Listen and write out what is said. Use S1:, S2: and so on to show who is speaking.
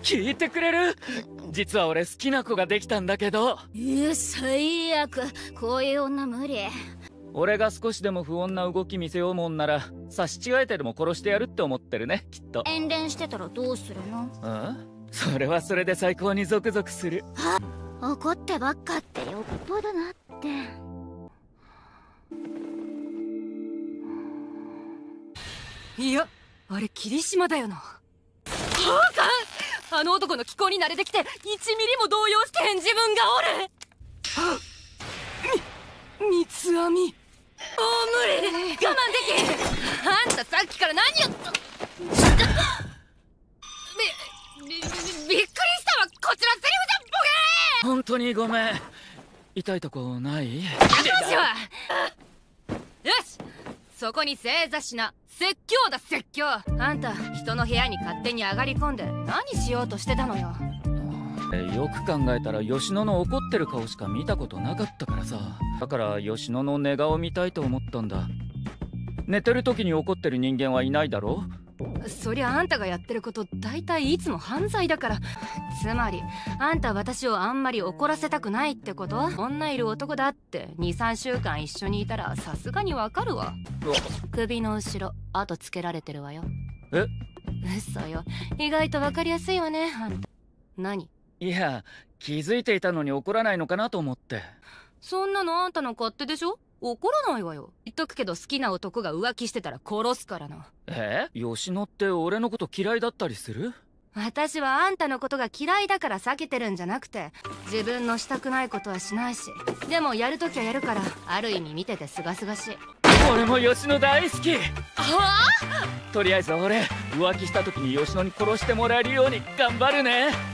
S1: 聞いてくれる？実は俺好きな子ができたんだけど。
S2: 最悪。こういう女無理。
S1: 俺が少しでも不穏な動き見せようもんなら差し違えてでも殺してやるって思ってるね、きっと。
S2: 遠恋してたらどうするの？
S1: それはそれで最高にゾクゾクする。
S2: 怒ってばっかってよっぽどなって。
S3: いや、あれ霧島だよな。そうか、あの男の気候に慣れてきて1ミリも動揺してへん自分がおる。三つ編み。もう無理、我慢できへん。あんたさっきから何をびっくりしたわ。こっちのセリフじゃボケー。
S1: 本当にごめん。痛いとこない？
S3: 話はよし、そこに正座しな。説教だ説教。あんた人の部屋に勝手に上がり込んで何しようとしてたのよ。
S1: よく考えたら吉野の怒ってる顔しか見たことなかったからさ。だから吉野の寝顔見たいと思ったんだ。寝てる時に怒ってる人間はいないだろ？
S3: そりゃあんたがやってること大体いつも犯罪だから。つまりあんた私をあんまり怒らせたくないってこと？女いる男だって2、3週間一緒にいたらさすがにわかるわ。首の後ろ跡つけられてるわよ。嘘よ、意外とわかりやすいわねあんた。何？
S1: いや、気づいていたのに怒らないのかなと思って。
S3: そんなのあんたの勝手でしょ。怒らないわよ。言っとくけど好きな男が浮気してたら殺すからな。
S1: 吉野って俺のこと嫌いだったりする？
S3: 私はあんたのことが嫌いだから避けてるんじゃなくて、自分のしたくないことはしないし、でもやるときはやるから、ある意味見ててすがすがしい。
S1: 俺も吉野大好き。
S3: はあ？
S1: とりあえず俺浮気した時に吉野に殺してもらえるように頑張るね。